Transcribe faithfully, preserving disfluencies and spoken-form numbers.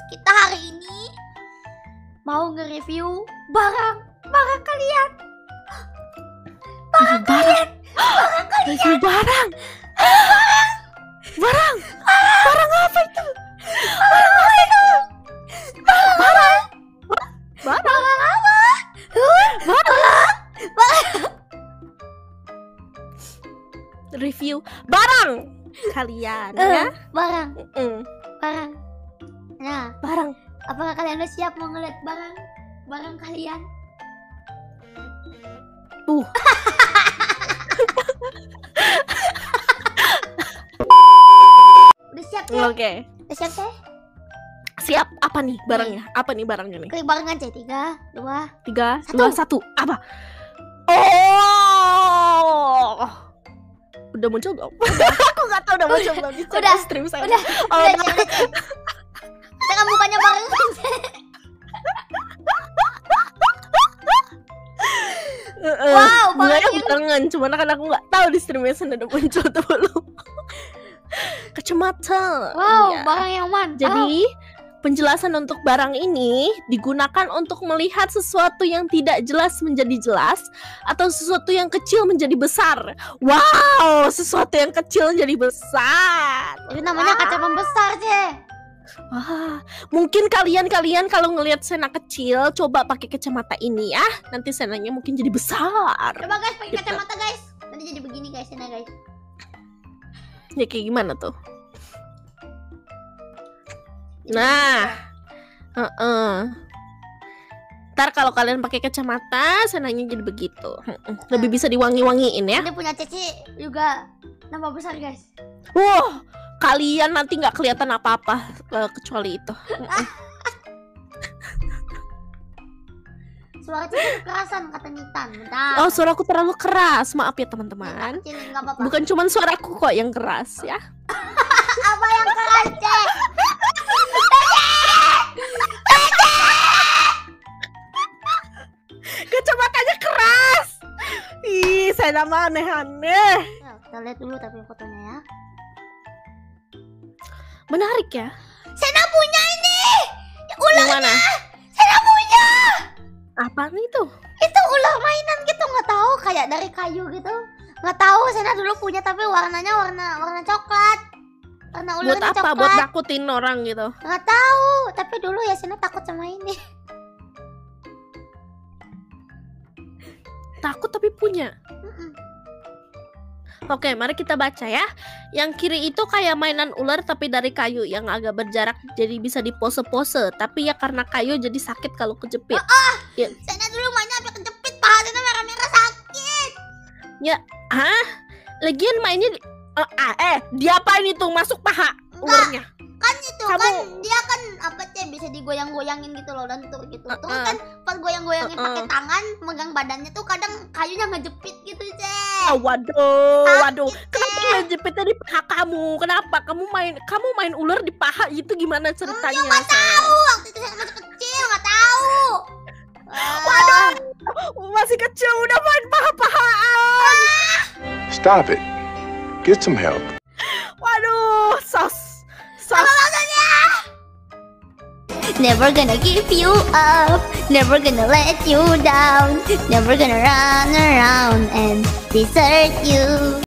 kita hari ini mau nge-review barang barang kalian. Barang kalian. Barang kalian. Review barang. Barang. Barang apa itu? Barang apa itu? Barang. Barang. Barang apa? Barang. Barang. Review barang kalian Eh, ya. Barang. Mm, Barang. Nah, barang. apakah kalian udah siap mau ngeliat barang barang kalian? Tuh. Udah siap ya? Oke. Udah siap ya? Siap. Apa nih barangnya? Apa nih barangnya nih? Klik bareng aja. Tiga, dua. Tiga, Satu. dua, satu. Apa? Oh. Udah muncul belum? Aku nggak tahu udah muncul belum. Di Udah. stream saya. Udah. Oh, Udah, udah. Cek, udah, Cek. Jangan mukanya bareng. Uh-uh. Wow, bunganya barangnya- barengan, cuman kan aku nggak tahu di streamnya sana udah muncul atau belum. Kacamata. Wow, Iya. barang yang mantap. Jadi penjelasan untuk barang ini digunakan untuk melihat sesuatu yang tidak jelas menjadi jelas atau sesuatu yang kecil menjadi besar. Wow, sesuatu yang kecil menjadi besar. itu namanya kaca pembesar, Cek. Wah, mungkin kalian-kalian kalau ngelihat Sena kecil, coba pakai kacamata ini ya. Nanti Senanya mungkin jadi besar. Coba guys pakai Gitu. kacamata, guys. Nanti jadi begini guys, nah guys. Ya kayak gimana tuh? Nah, heeh. Ntar kalau kalian pakai kacamata, Senanya jadi begitu. Heeh. Lebih bisa diwangi-wangiin ya. Ini punya Ceci juga nambah besar, guys. Wah, kalian nanti nggak kelihatan apa-apa eh, kecuali itu. Heeh. Suara Ceci kekerasan kata Nitan. Bentar. Oh, suaraku terlalu keras. Maaf ya teman-teman. Kecil enggak apa-apa. Bukan cuma suaraku kok yang keras ya. Apa yang keras, Cek? Kacamatanya keras. Ih, saya nama aneh-aneh. Ya, kita lihat dulu tapi fotonya ya. Menarik ya. Sena punya ini. Yang Ularnya. mana? Sena punya. Apa itu? Itu ular mainan gitu, nggak tahu, kayak dari kayu gitu. Nggak tahu, Sena dulu punya tapi warnanya warna warna coklat. Warna Buat ularnya apa? coklat. Buat nakutin orang gitu. Nggak tahu, tapi dulu ya Sena takut sama ini. Takut tapi punya. Mm-mm. Oke, mari kita baca ya. Yang kiri itu kayak mainan ular tapi dari kayu yang agak berjarak jadi bisa dipose-pose. Tapi ya karena kayu jadi sakit kalau kejepit. Sena dulu mainnya sampai kejepit, paha Sena merah-merah sakit. Hah? Lagian mainnya di- eh, ah, eh, diapain itu masuk paha ularnya? Kan itu Kamu- kan dia kan apa Cek, bisa digoyang-goyangin gitu loh dan tur gitu. Terus Uh-uh. kan pas goyang-goyangin Uh-uh. pakai tangan, megang badannya tuh kadang kayunya ngejepit gitu, Cek. Ah, waduh, Sakit, waduh. Kenapa ngejepitnya di paha kamu? Kenapa kamu main kamu main ular di paha itu gimana ceritanya? Nggak sayang? tahu, waktu itu Sena masih kecil, nggak tahu. Ah. Waduh, masih kecil udah main paha-pahaan. Stop it. Get some help. Waduh, sos, sos. Never gonna give you up, never gonna let you down, never gonna run around and desert you.